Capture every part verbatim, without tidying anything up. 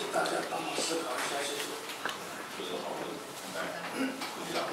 请大家帮忙思考一下，谢谢。 这个好问题，来，副局长，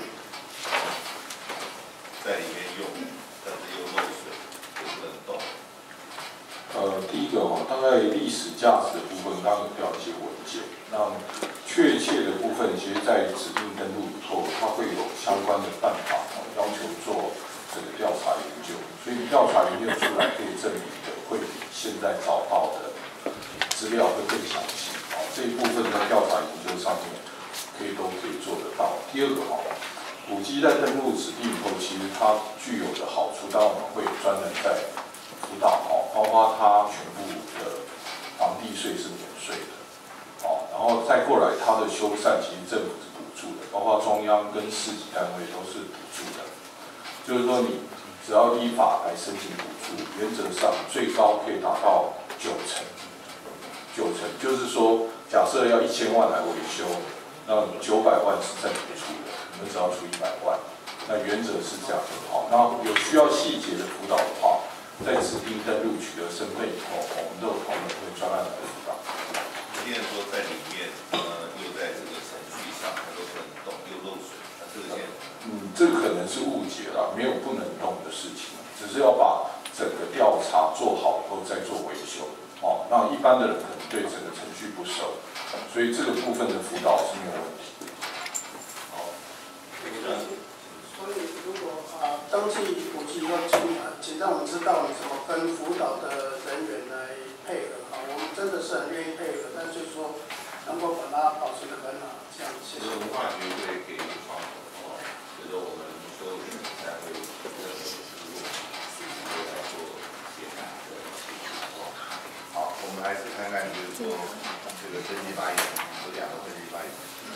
在里面用，但是又漏水，又不能动。 呃，第一个哈、哦，大概历史价值的部分，刚刚有调一些文件。那确切的部分，其实在指定登录以后，它会有相关的办法哦，要求做这个调查研究。所以调查研究出来，可以证明的会比现在找到的资料会更详细。哦，这一部分在调查研究上面，可以都可以做得到。第二个哈、哦，五 G 在登录指定以后，其实它具有的好处，当然我们会专门在辅导哦，包括它全部的房地税是免税的，哦，然后再过来它的修缮，其实政府是补助的，包括中央跟市级单位都是补助的。就是说，你只要依法来申请补助，原则上最高可以达到九成。九成就是说，假设要一千万来维修，那九百万是政府出的，你们只要出一百万。那原则是这样就好。那有需要细节的辅导的话，在指定登录取得身份以后，我们都有同仁会专案来辅导。 今天说在里面，呃，又在这个程序上，它都不能动，又漏水，那这个现在， 嗯，这个可能是误解啦，没有不能动的事情，只是要把整个调查做好以后再做维修。哦，那一般的人可能对整个程序不熟，所以这个部分的辅导是没有问题。 好，这个所以如果啊登记五 G 要请啊，请让我们知道你怎么跟辅导的人员来配合啊，我们真的是很愿意配合，但是说能够把它保持得很好，这样谢谢。 文化局会给予窗口，哦，就是我们所有的才会任何的服务，都来做解答的情况。好，我们还是看看，就是说这个登记发言，有两个登记发言。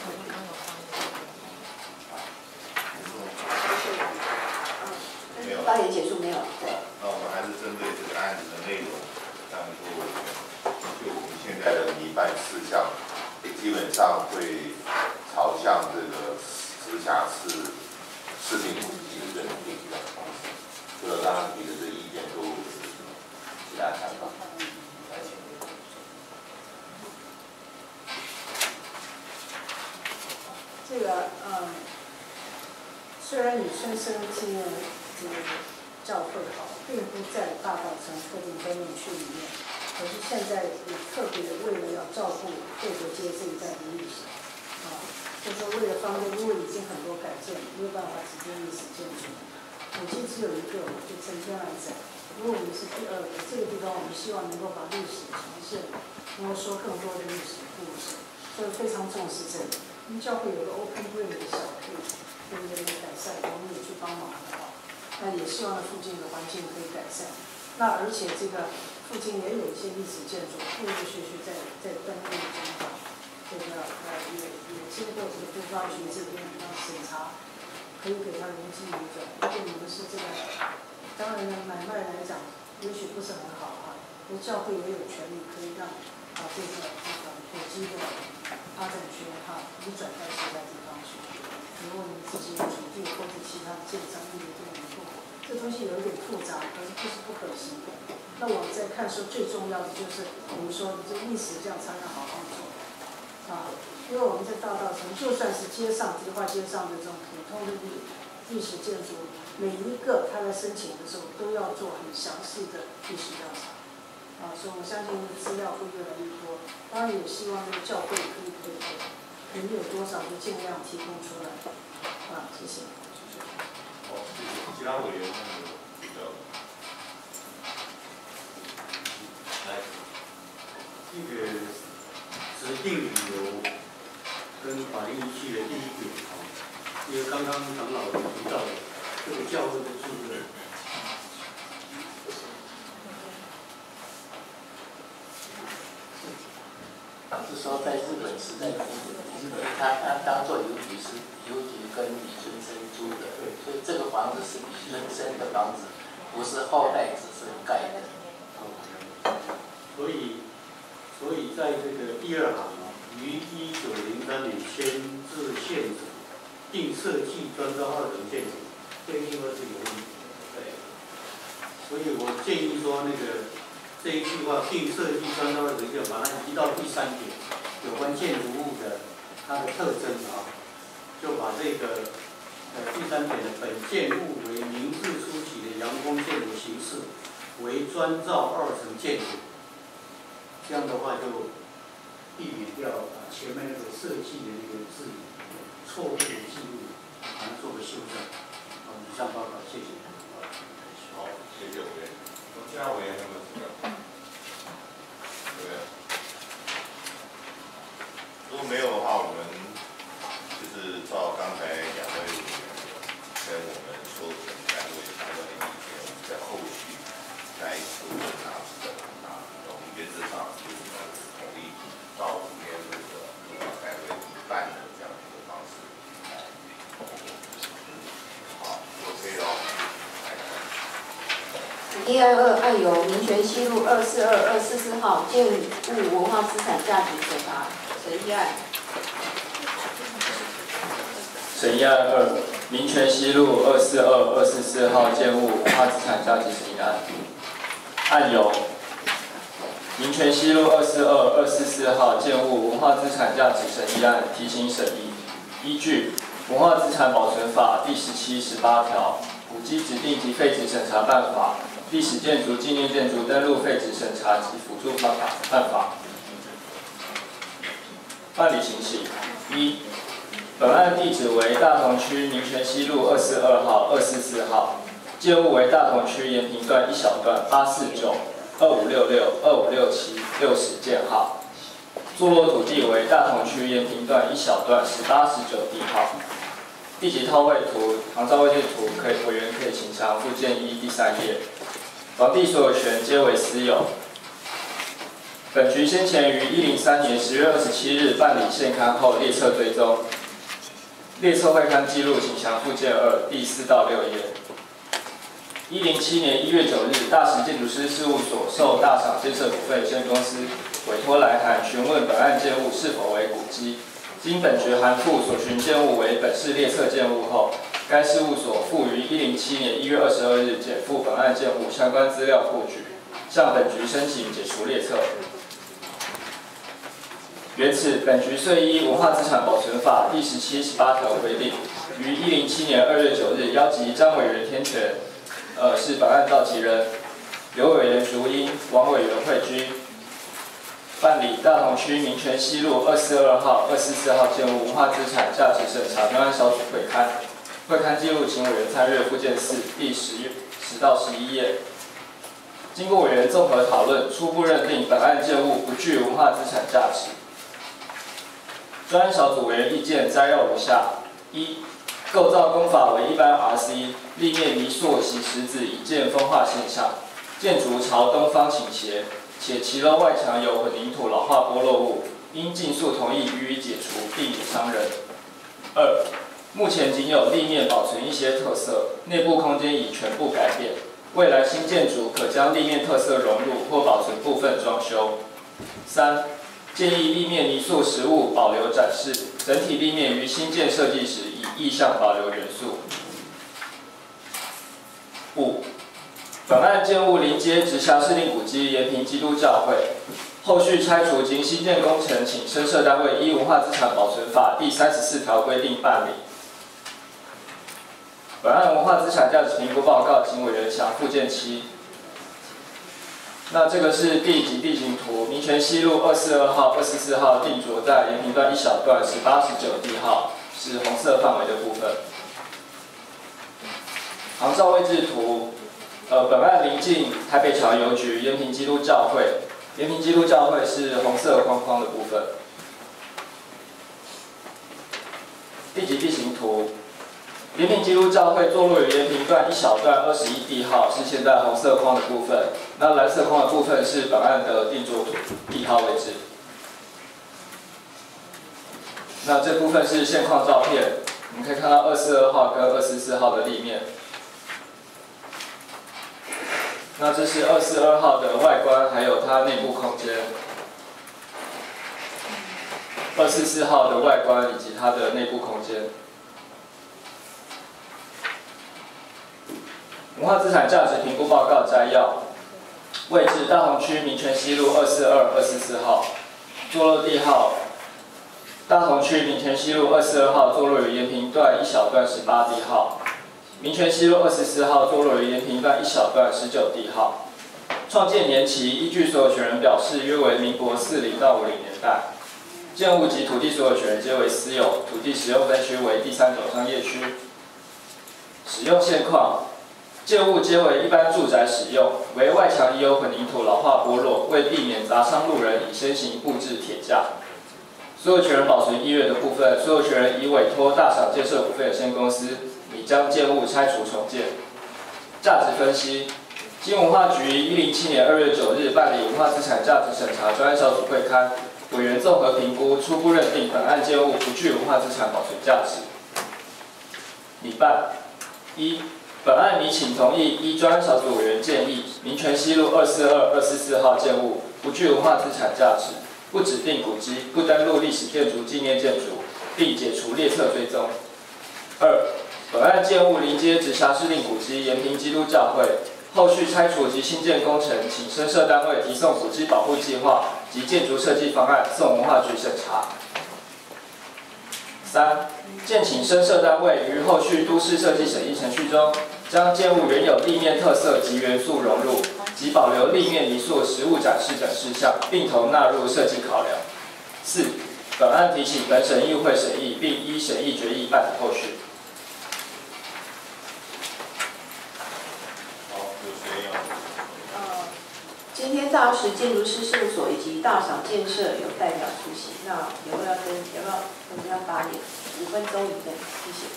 没有。 发言结束没有？对。 那我们还是针对这个案子的内容，当做就我们现在的拟办事项，基本上会朝向这个直辖市市定古迹的认定的方式。除了刚刚提的这意见，都其他想法。来，请。 这个嗯，虽然以春生纪念这个教会好，并不在大稻埕特定登录区里面，可是现在也特别的为了要照顾贵德街这一带的历史，啊，就是为了方便，因为已经很多改建，没有办法指定历史建筑。我其实只有一个，我就成天来讲。如果我们是第二个，这个地方我们希望能够把历史重现，能够说更多的历史故事，所以非常重视这个。我们教会有个 open brain 的小课，对不对？改善，我们也去帮忙的话，那也希望附近的环境可以改善。那而且这个附近也有一些历史建筑，陆陆续续在在登录中的，这个呃也也经过这个都发局这边要审查，可以给他容积移转。如果你们是这个，当然呢买卖来讲，也许不是很好啊，因为教会也有权利可以让啊这个这个有机的发展区哈移转到其他地方去。如果你自己有土地或者其他建商业都能做，这东西有一点复杂，可是不是不可行的。那我们在看说最重要的就是我们说这历史这样才能好好做啊，因为我们在大稻埕，就算是街上迪化街上的这种普通的历历史建筑，每一个他来申请的时候都要做很详细的历史调查啊，所以我相信资料会越来越多。当然也希望那个教会可以配合。能有多少就尽量提供出来，啊，谢谢。 谢谢。好，谢谢。其他委员那个比较。 来，这个指定理由跟法律依据的第一点啊，因为刚刚长老提到的这个教会的住任。 是说在日本时代，日本他他当做邮局是邮局跟李春生租的，所以这个房子是李春生的房子，不是后代子孙盖的。 所以，所以在这个第二行啊，于一九零三年签字现址，并设计专招二层建筑，这一句话是有问题的。对。所以我建议说，那个这一句话并设计专招二层建筑，把它移到第三点。 有关建筑物的它的特征啊，就把这个呃第三点的本建物为明治初期的洋风建筑形式，为砖造二层建筑。这样的话就避免掉啊前面那个设计的那个字错误的记录，把它做个修正。好，以上报告，谢谢。 好，谢谢委员。其他委员有没有什么？对。如果没有的话，我们就是照刚才两位委员跟我们说的两位相关的意见，我们在后续再修正啊，啊，从原则上是同意照今天这个改为一半的这样的一个方式来通过。好 ，OK 哦。 一二二案由民权西路二四二二四四号建物文化资产价值审查审议案。 审议案二，民权西路二四二二四四号建物文化资产价值审议案。案由民权西路二四二二四四号建物文化资产价值审议案提请审议，依据《文化资产保存法》第十七、十八条、古迹指定及废止审查办法、历史建筑、纪念建筑登录废止审查及辅助办法办法。办理情形：一、本案地址为大同区民权西路二四二号、二四四号，建物为大同区延平段一小段八四九、二五六六、二五六七、六十建号，坐落土地为大同区延平段一小段十八、十九地号。地籍套位图、航照位置图，可以委员可以请详附件一第三页。房地所有权皆为私有。本局先前于一零三年十月二十七日办理现勘后列册追踪，列册会勘记录，请详附件二第四到六页。一零七年一月九日，大石建筑师事务所受大厂建设股份有限公司委托来函询问本案建物是否为古迹。经本局函复所询建物为本市列册建物后，该事务所复于一零七年一月二十二日减附本案建物相关资料库局，向本局申请解除列册。原此，本局遂依《文化资产保存法》第十七、十八条规定，于一零七年二月九日邀集张委员填权，呃，是本案召集人，刘委员竹英、王委员惠居。办理大同区民权西路二四二号、二四四号建物文化资产价值审查专案小组会勘，会勘记录请委员参阅附件四第十十到十一页。经过委员综合讨论，初步认定本案建物不具文化资产价值。专案小组委员意见摘要如下：一、构造工法为一般 R C， 立面泥塑洗石子已见风化现象，建筑朝东方倾斜。且其楼外墙有混凝土老化剥落物，应尽速同意予以解除，避免伤人。二、目前仅有立面保存一些特色，内部空间已全部改变。未来新建筑可将立面特色融入或保存部分装修。三、建议立面泥塑实物保留展示，整体立面于新建设计时以意象保留元素。五、本案建物临接直辖市立古迹延平基督教会，后续拆除经新建工程，请申设单位依《文化资产保存法》第三十四条规定办理。本案文化资产价值评估报告，请委员详附件七。那这个是地及地形图，民权西路二四二号、二四四号定着在延平段一小段十八、十九地号，是红色范围的部分。航照位置图。呃，本案临近台北桥邮局、延平基督教会，延平基督教会是红色框框的部分。地级地形图，延平基督教会坐落于延平段一小段二十一地号，是现在红色框的部分。那蓝色框的部分是本案的定着图地号位置。那这部分是现况照片，我们可以看到二四二号跟二四四号的立面。那这是二四二号的外观，还有它内部空间。二四四号的外观以及它的内部空间。文化资产价值评估报告摘要：位置大同区民权西路二四二、二四四号，坐落地号大同区民权西路二四二号坐落于延平段一小段十八地号，民权西路二十四号坐落于延平段一小段十九地号。创建年期依据所有权人表示，约为民国四零到五零年代。建物及土地所有权人皆为私有，土地使用分区为第三种商业区。使用现况。建物皆为一般住宅使用，为外墙已有混凝土老化剥落，为避免砸伤路人，已先行布置铁架。所有权人保存意愿的部分，所有权人已委托大赏建设股份有限公司，拟将建物拆除重建。价值分析，经文化局一零七年二月九日办理文化资产价值审查专案小组会勘，委员综合评估，初步认定本案建物不具文化资产保存价值。拟办一。本案拟请同意依专案小组委员建议，民权西路二四二、二四四号建物不具文化资产价值，不指定古迹，不登录历史建筑纪念建筑，并解除列册追踪。二、本案建物邻接直辖市定古迹延平基督教会，后续拆除及新建工程，请深设单位提送古迹保护计划及建筑设计方案送文化局审查。三、建请深设单位于后续都市设计审议程序中，将建物原有立面特色及元素融入，及保留立面泥塑实物展示等事项，并同纳入设计考量。四、本案提请本审议会审议，并依审议决议办理后续。 好，有谁有？ 呃，今天大石建筑师事务所以及大赏建设有代表出席，那有没有要跟有没有我们要发言？五分钟以内，谢谢。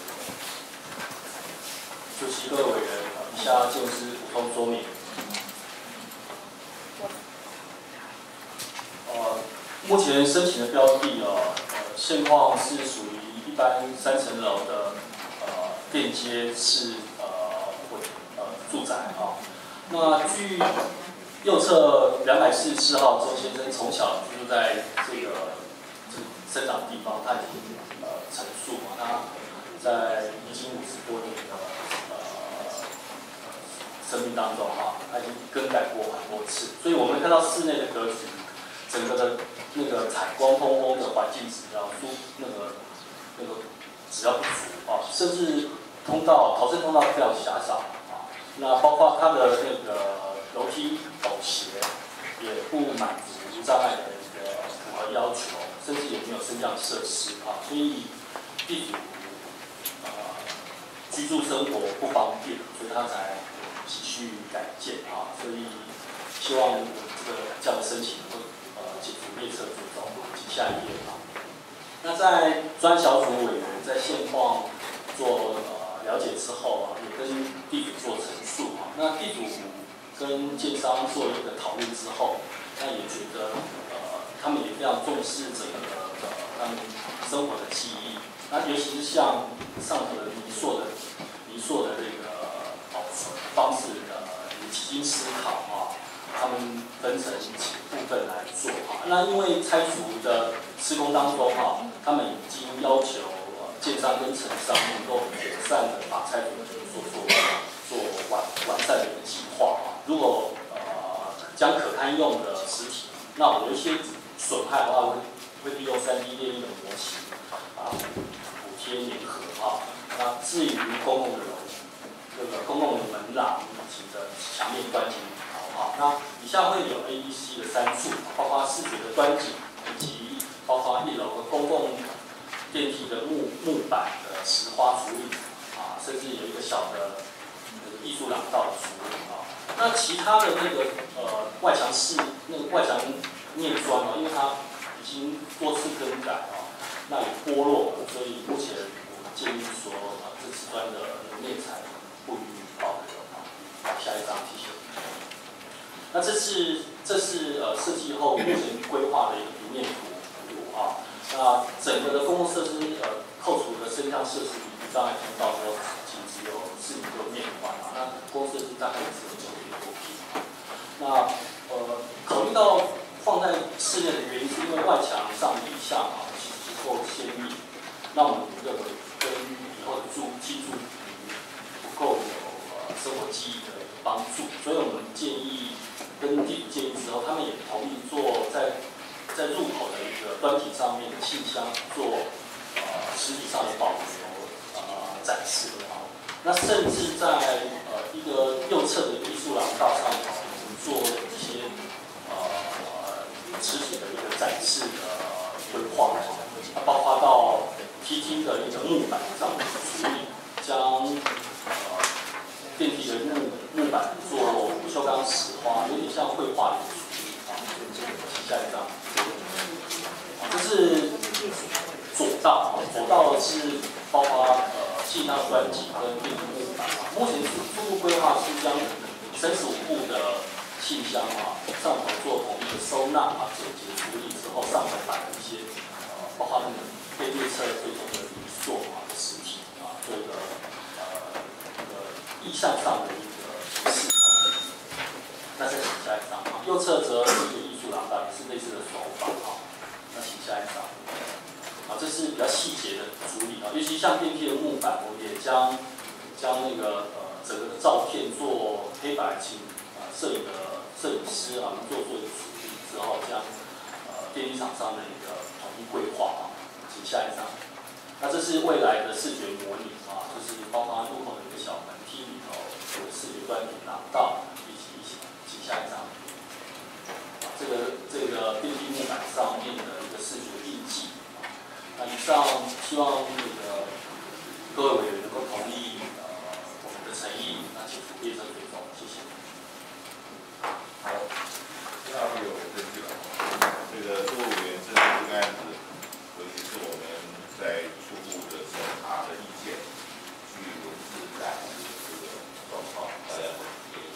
主席、各位委员，以下建筑师补充说明。呃，目前申请的标的哦，呃，现况是属于一般三层楼的呃便街式呃呃住宅啊、哦。那据右侧两百四十四号周先生从小居住在这个这个生长的地方，他已经呃陈述嘛，他在已经五十多年的呃生命当中哈、啊，他已经更改过很多次，所以我们看到室内的格局，整个的那个采光通风的环境指标，都那个那个指标不足啊，甚至通道逃生通道非常狭小啊，那包括它的那个楼梯陡斜，也不满足无障碍的一个符合要求，甚至也没有升降设施啊，所以地主呃居住生活不方便，所以他才急需改建啊，所以希望这个这样的申请能够呃解除列册追踪。请下一页啊。那在专小组委员在现况做呃了解之后啊，也跟地主做陈述啊，那地主跟建商做一个讨论之后，那也觉得呃，他们也非常重视整个呃他们生活的记忆。那尤其是像上头的泥塑的泥塑的这个保存方式的有几经思考啊，他们分成几部分来做啊。那因为拆除的施工当中啊，他们已经要求呃建商跟承商能够妥善的把拆除的工作做做完完善的一个计划啊。如果呃将可堪用的实体，那有一些损害的话，会会利用 三 D 列印的模型啊补贴粘合啊。那至于公共的楼，这个公共的门廊以及的墙面端景啊，那以下会有 A、B、C 的三处，包括视觉的端景，以及包括一楼的公共电梯的木木板的石花处理啊，甚至有一个小的艺术廊道的处理啊。那其他的那个呃外墙饰那个外墙面砖啊，因为它已经多次更改啊，那也剥落，所以目前我们建议说啊，这瓷砖的面材不予保留啊。好，下一张，谢谢。那这是这是呃设计后目前规划的一个平面图啊。那整个的公共设施呃扣除的升降设施与无障碍通道都仅只有四米多面宽啊。那公共设施大概只有九点多平。那呃考虑到放在室内的原因，是因为外墙上以下啊其实不够鲜艳，那我们认为跟以后的住居住不够有呃生活记忆的一个帮助，所以我们建议跟地主建议之后，他们也同意做在在入口的一个端体上面的信箱做呃实体上的保留呃展示啊。那甚至在呃一个右侧的艺术廊道上，我们做一些呃实体的一个展示的规划，包括到梯厅的一个木板上面处理，将呃电梯的木木板做不锈钢石花，有点像绘画的处理啊。下一张，这是左道啊，左道是包括呃气囊端脊跟电梯木板啊。目前初步规划是将三十五部的信箱啊上头做统一的收纳啊，简洁处理之后，上头摆一些呃包括那个被列车最终的运作啊实体啊，做一个呃那个意向上的一个示范。那再请下一张啊，右侧则是一个艺术廊道，也是类似的手法啊。那请下一张啊，这是比较细节的处理啊，尤其像电梯的木板，我也将将那个呃整个的照片做黑白，请啊摄影的摄影师啊做做一个处理之后，将呃电梯场上的一个统一规划啊。请下一张。那这是未来的视觉模拟啊，就是包括入口的一个小门梯里头有视觉端点廊道。下一张，这个这个电梯木板上面的一个视觉印记。那以上希望那个各位委员能够同意呃我们的诚意，那请列车追踪，谢谢。 好，第二个有证据了。这个各位委员针对这个案子，尤其是我们在初步的审查的意见，据文字展示这个状况，大家都。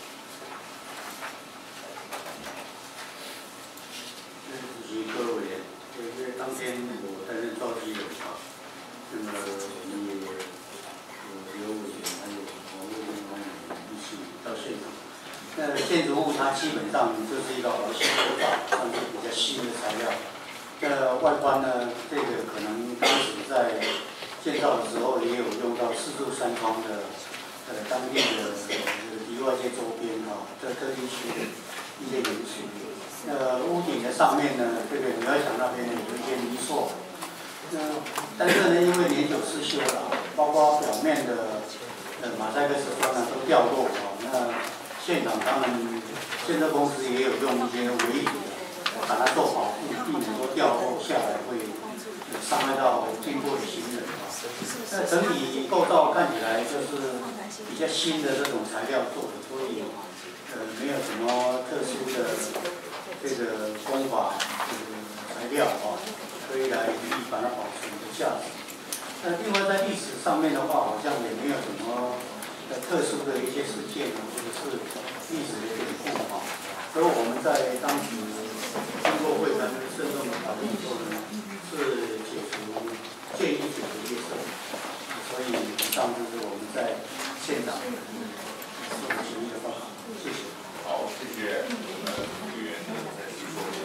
各位委员，因为当天我担任召集人啊，那么我们也有刘委员还有王卫民委员一起到现场。那建筑物它基本上就是一个好新手法，算是比较新的材料。那外观呢，这个可能当时在建造的时候也有用到四柱三窗的呃当地的这个迪化街周边啊，这特地区的一些元素。呃，屋顶的上面呢，这个女儿墙那边呢有一些泥塑，那但是呢，因为年久失修了，包括表面的呃马赛克瓷砖呢都掉落啊。那现场他们建设公司也有用一些围椅把它做保护，避免说掉落下来会伤害到经过的行人啊。那整体构造看起来就是比较新的这种材料做的，所以呃没有什么特殊的。这个工法、这个材料啊，可以来予以把它保存的价值。那另外在历史上面的话，好像也没有什么呃特殊的一些事件呢，或者是历史的典故啊。所以我们在当时经过会谈慎重的讨论以后呢，是解除建议解除列车。所以以上就是我们在现场做的协议的报告。谢谢。 好，谢谢我们委员的再次说明。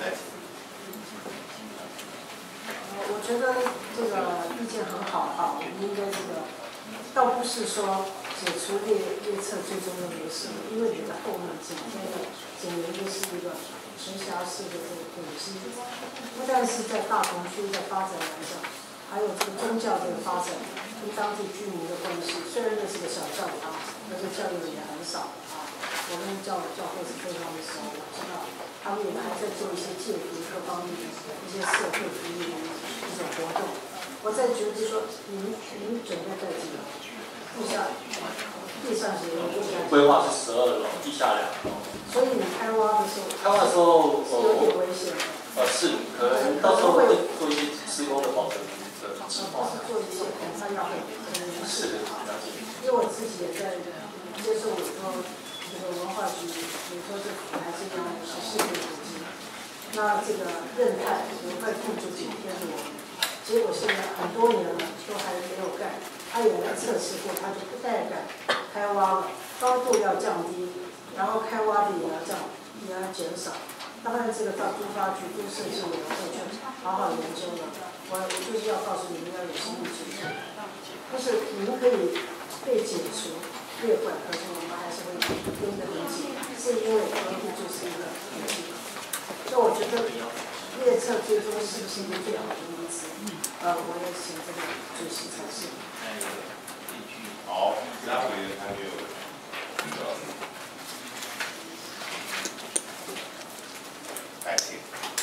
我觉得这个意见很好哈，我们应该这个倒不是说解除列列车最终的模式，因为你的后面紧贴的紧邻的是一个直辖市的这个古迹，不但是在大同区的发展来讲，还有这个宗教这个发展跟当地居民的关系。虽然这是个小教堂，但是教育也很少啊。我们教教会是非常的熟，我知道他们也还在做一些戒毒各方面的一些社会福利的一种活动。我在觉得说，你们你们准备在这个地下地上学的地下规划是十二楼，地下两楼。 所以你开挖的时候， 开挖的时候是有点危险的。 呃，是，可能到时候会做一些施工的保证的计划。 是做一些恐怕要很很严是的， 谨啊。因为我自己也在接受我说。这个文化局，比如说这还是要十四个古迹，那这个润泰有块地就紧贴着我们，结果现在很多年了都还没有盖，他也来测试过，他就不再盖，开挖了，高度要降低，然后开挖的也要降，也要减少。当然这个到都发局、都设计委员会去好好研究了。我我就是要告诉你们要有心理准备，不是你们可以被解除列管，可是我们还是会盯得很紧，是因为隔壁就是一个古迹，所以我觉得列册追踪是不是一个最好的例子？呃，我也请这个主席阐释。 好，其他委员还没有那个，感谢。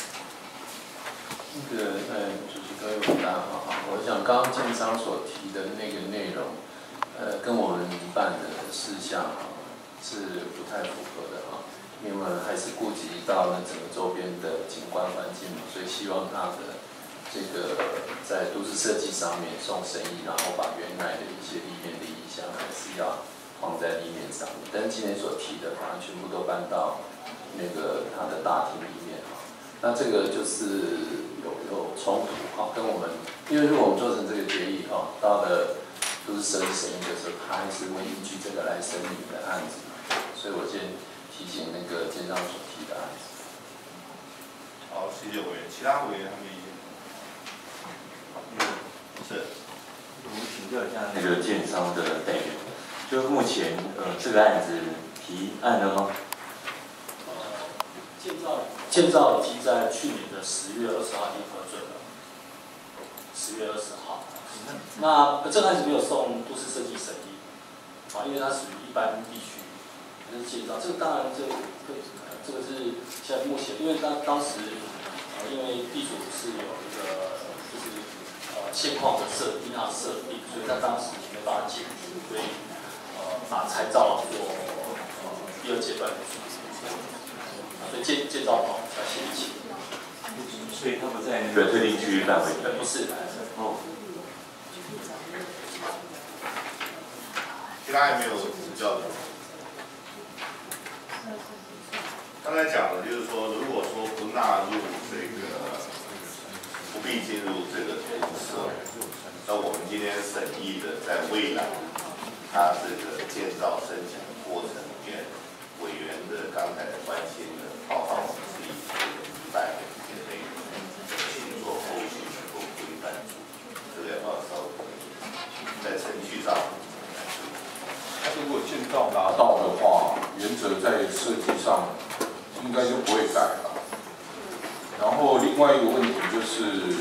那个呃，主席各位委员好，我想刚刚建商所提的那个内容，呃，跟我们民办的事项啊是不太符合的啊，因为我们还是顾及到那整个周边的景观环境嘛，所以希望它的这个在都市设计上面送审议，然后把原来的一些立面的意向还是要放在立面上面，但是今天所提的反而全部都搬到那个它的大厅里面啊，那这个就是有有冲突哈，跟我们因为如果我们做成这个决议哈，到了都是设计审议的时候，他还是会依据这个来审理你的案子，所以我先提醒那个建商所提的案子。 好，谢谢委员，其他委员还没意见。是， 我们请教一下那个建商的代表，就目前呃这个案子提案了吗？ 呃，建造建造已经在去年的十月二十号已经核准了，十月二十号。那这个案子没有送都市设计审议，啊，因为它属于一般地区，它是建造。这个当然这个这个是现在目前，因为当当时呃因为地主是有一个就是呃现况的设定啊设定，所以他当时没办法解决，所以呃把材造做呃第二阶段的处理，所以建建造好才先起。 所以他们在那个特定区域范围内。 不是。 哦。 其他还没有指教的。刚才讲的就是说，如果说不纳入这个，不必进入这个投射，那我们今天审议的，在未来，它这个建造申请的过程里面，委员的刚才关心的，包括我们自己这个一般的一些内容，请做后续能够规范住，这个要不要稍微在程序上？ 他如果建造达到的话，原则在设计上应该就不会改了。然后另外一个问题就是，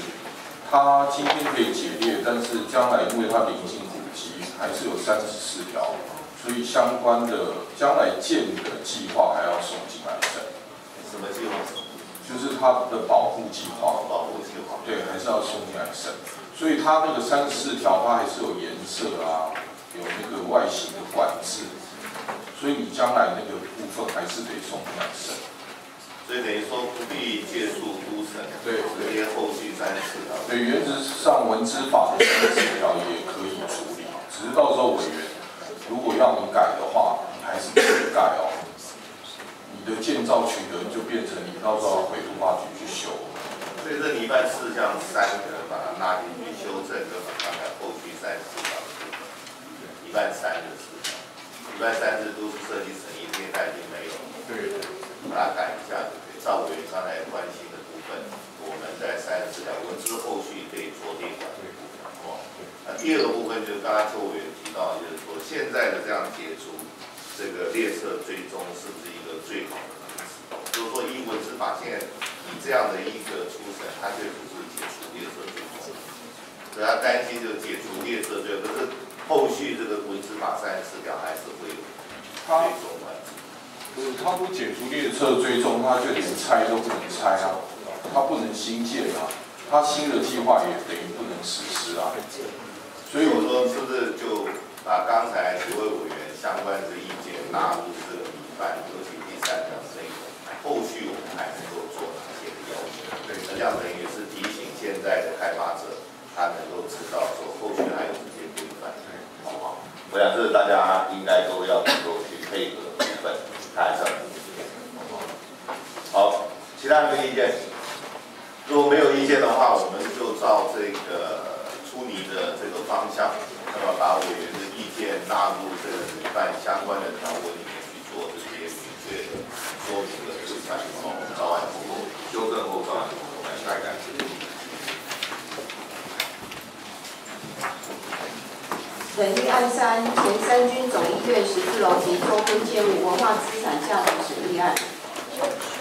它今天可以解列，但是将来因为它临近古迹，还是有三十四条，所以相关的将来建的计划还要送进来审。 什么计划？ 就是它的保护计划。 保护计划。对， 还是要送进来审。所以它那个三十四条，它还是有颜色啊。有那个外形的管制，所以你将来那个部分还是得送进来审。 所以等于说不必借助都审， 对， 直接后续三十四条。 对，原则上文资法的三十四条也可以处理，只是到时候委员如果要你改的话，你还是不能改哦。你的建造取得就变成你到时候要回都发局去修。 所以这你一般事项三个把它纳进去修正，跟把刚才后续三十四条。一半三的事项，一半三是都市设计审议，现在已经没有了。对，把它改一下就可以。赵委员刚才关心的部分，我们在三十四条文字后续可以做列管的部分，哦。那第二个部分就是刚刚周委员提到，就是说现在的这样解除这个列册追踪是不是一个最好的方式？就是说，依文字法现在以这样的一个初审，它确实是解除列册追踪，所以他担心就解除列册追踪，可是。后续这个文资法三十四条还是会有追踪环节。 不是，他不解除列册追踪，他就连拆都不能拆啊，他不能新建啊，他新的计划也等于不能实施啊。 所以我说，是不是就把刚才几位委员相关的意见纳入这个民办，尤其第三条内容，后续我们还能够做哪些的要求？对，这样等于是提醒现在的开发者，他能够知道说后续还有这些规范。好不好？我想这是大家应该都要能够去配合的部分，看一下。好，其他人的意见？如果没有意见的话，我们就照这个出拟的这个方向，那么把委员的意见纳入这个举办相关的条文里面去做这些明确的说明的规范。好，我们早晚通过，修正后早晚通过，我们下一个。 本预案三前三军总医院十四楼及周边建物文化资产价值审议案。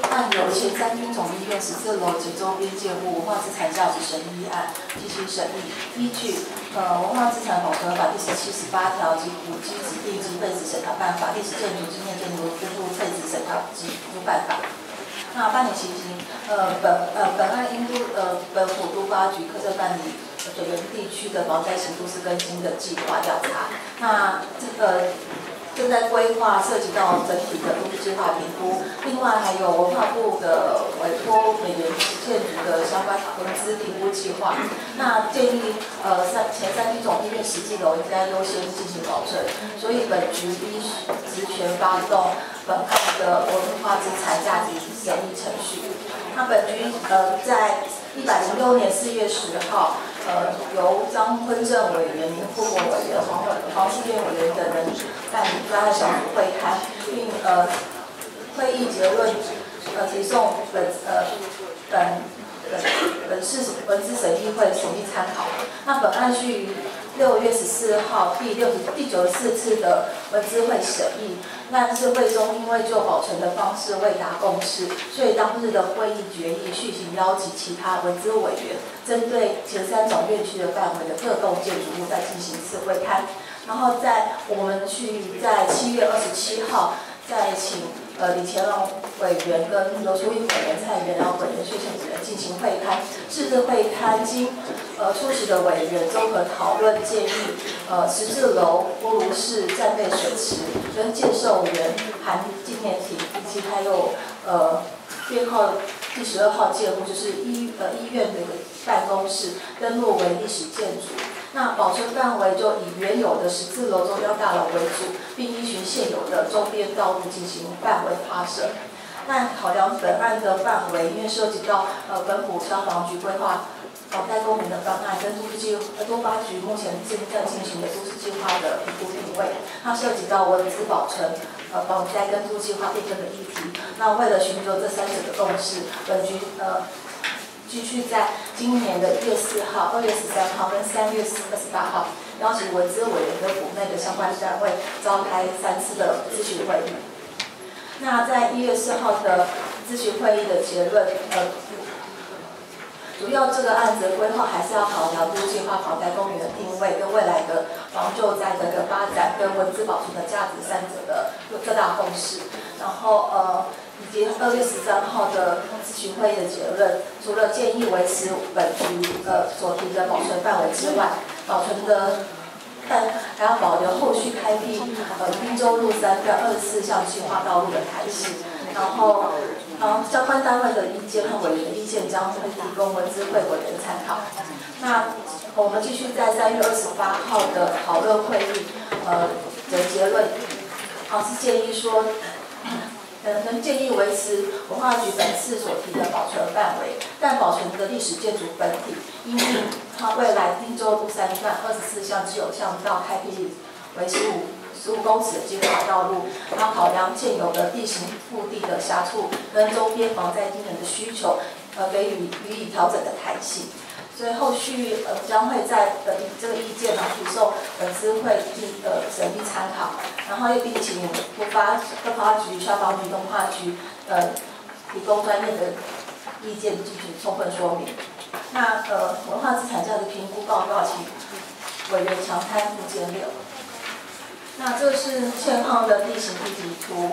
按由前三军总医院十四楼及周边建物文化资产价值审议案进行审议，依据呃文化资产保存法第十七、十八条及古迹指定及废止审查办法、历史建筑纪念建筑分布废止审查及辅助办法。那办理情形，呃本呃本案应都呃本府都发局客设办理水源地区的防灾型都市更新的计划调查。那这个。正在规划涉及到整体的都市计划评估，另外还有文化部的委托美元建筑的相关文资评估计划。那建议呃三前三区总医院实际楼应该优先进行保存，所以本局依职权发动本案的文化资产价值审议程序。那本局呃在一百零六年四月十号。呃，由张坤正委员、副国委员、黄黄世燕委员等人办理专案小组会刊，并呃会议结论呃提送本呃本本本市文资审议会审议参考。那本案须于六月十四号第六第九十四次的文资会审议，但是会中因为就保存的方式未达共识，所以当日的会议决议续行邀集其他文资委员，针对前三种院区的范围的各栋建筑物再进行一次会刊，然后在我们去在七月二十七号再请呃李乾隆委员跟罗淑英委员、蔡元良委员、薛庆子委员进行会刊。这次会刊经呃出席的委员综合讨论建议，呃十字楼、锅炉室、战备水池跟建寿园含纪念亭，以及还有呃编号第十二号建物，就是医呃医院的办公室登录为历史建筑。那保存范围就以原有的十字楼中央大楼为主，并依循现有的周边道路进行范围发射。那考量本案的范围，因为涉及到呃本府消防局规划防灾公园的方案，跟都市计呃都发局目前正在进行的都市计划的评估定位，它涉及到文资保存、呃防灾跟都市计划变更的议题。那为了寻求这三者的共识，本局呃。继续在今年的一月四号、二月十三号跟三月二十八号，邀请文资委员跟府内的相关单位召开三次的咨询会议。那在一月四号的咨询会议的结论，呃，主要这个案子的规划还是要考量都计划防灾公园的定位跟未来的防救灾的一个发展跟文资保存的价值三者的各大共识，然后呃。以及二月十三号的咨询会议的结论，除了建议维持本局呃所提的保存范围之外，保存的但还要保留后续开辟呃滨州路三段二十四项计划道路的台式，然后呃相关单位的意见和委员的意见将会提供文资会委员参考。那我们继续在三月二十八号的讨论会议呃的结论，啊是建议说。呃，能建议维持文化局本次所提的保存范围，但保存的历史建筑本体，因应它未来汀州路三段二十四项基有巷道开辟为十五十五公尺的计划道路，它考量现有的地形腹地的狭处跟周边防灾机能的需求，呃，给予予以调整的弹性。所以后续呃将会在呃这个意见呢提送本资会议呃审议参考，然后又并请突发突发局、消防局、动化局呃提供专业的意见进行充分说明。那呃文化资产价值评估报告请委员强参附件六。那这是现况的地形地级图。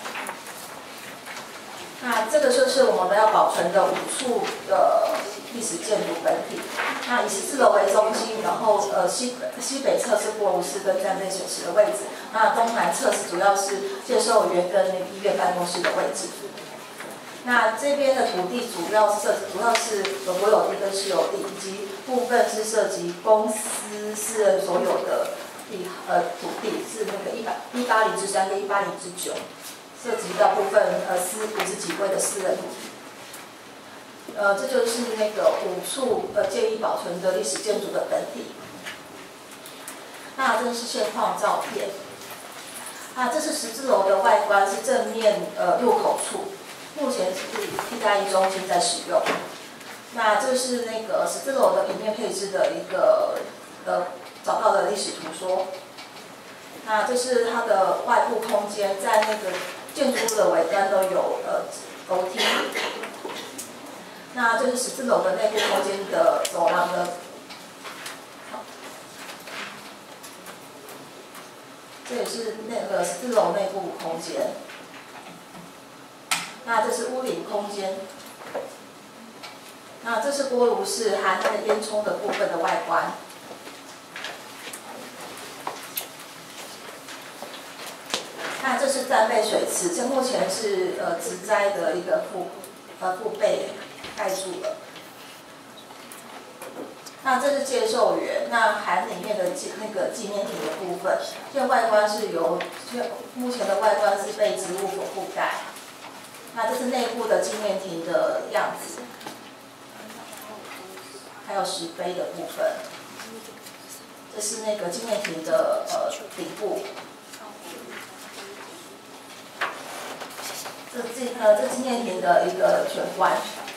那这个就是我们要保存的五处的历史建筑本体。那以十四楼为中心，然后呃西西北侧是锅炉室跟战备水池的位置，那东南侧是主要是介寿园跟那个医院办公室的位置。那这边的土地主要涉主要是有国有地跟私有地，以及部分是涉及公司、私人所有的地呃土地，是那个一百一八零之三跟一八零之九。涉及到部分呃私五十几位的私人土地，呃，这就是那个五处呃建议保存的历史建筑的本体。那这是现况照片。啊，这是十字楼的外观，是正面呃入口处，目前是替代役中心在使用。那这是那个十字楼的平面配置的一个呃找到的历史图说。那这是它的外部空间，在那个建筑物的尾端都有呃楼梯。那这是十四楼的内部空间的走廊的。这也是那个十四楼内部空间。那这是屋顶空间。那这是锅炉室含那个烟囱的部分的外观。那这是战备水池，这目前是呃植栽的一个覆呃覆背盖住了。那这是接受员，那含里面的纪那个纪念亭的部分，这外观是由目前的外观是被植物所覆盖。那这是内部的纪念亭的样子，还有石碑的部分。这是那个纪念亭的呃顶部。这纪呃这纪念亭的一个全观。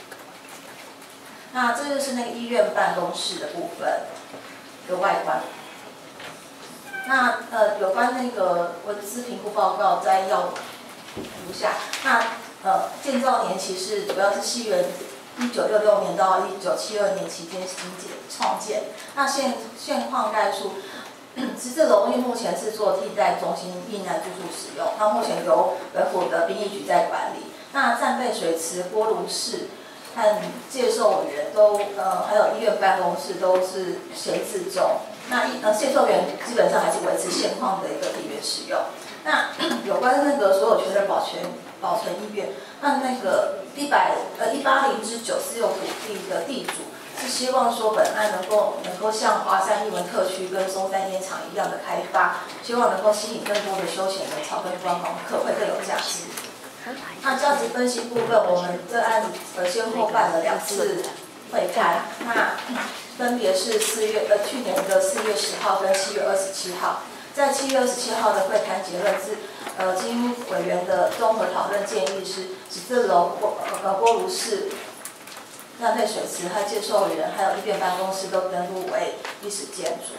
那这就是那个医院办公室的部分的外观。那呃有关那个文资评估报告摘要如下。那呃建造年期是主要是西元一九六六年到一九七二年期间新建创建。那现现况概述。十四楼因为目前是做替代中心避难住宿使用，那目前由本府的殡仪局在管理。那战备水池、锅炉室和介售员都呃还有医院办公室都是闲置中。那一呃介售员基本上还是维持现况的一个地缘使用。那有关那个所有权人保全保存意愿，那那个一百呃一八零之九四六土地的地主。是希望说本案能够能够像华山艺文特区跟松山烟厂一样的开发，希望能够吸引更多的休闲人潮跟观光客，会更有价值。那价值分析部分，我们这案呃先后办了两次会刊，那分别是四月呃去年的四月十号跟七月二十七号。在七月二十七号的会刊结论是，呃经委员的综合讨论建议是十四楼锅呃锅炉室。战备水池和介售员还有医院办公室都登录为历史建筑。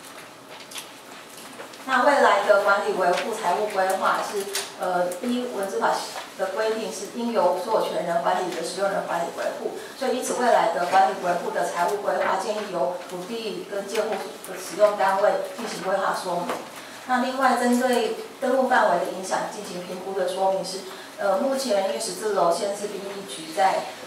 那未来的管理维护财务规划是，呃，依文资法的规定是应由所有权人管理的使用人管理维护，所以因此未来的管理维护的财务规划建议由土地跟建户的使用单位进行规划说明。那另外针对登录范围的影响进行评估的说明是。呃，目前因为十四楼县市殡仪局在